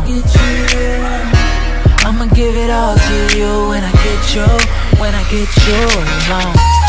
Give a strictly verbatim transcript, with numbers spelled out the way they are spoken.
get you, yeah. I'ma give it all to you when I get you, when I get you alone.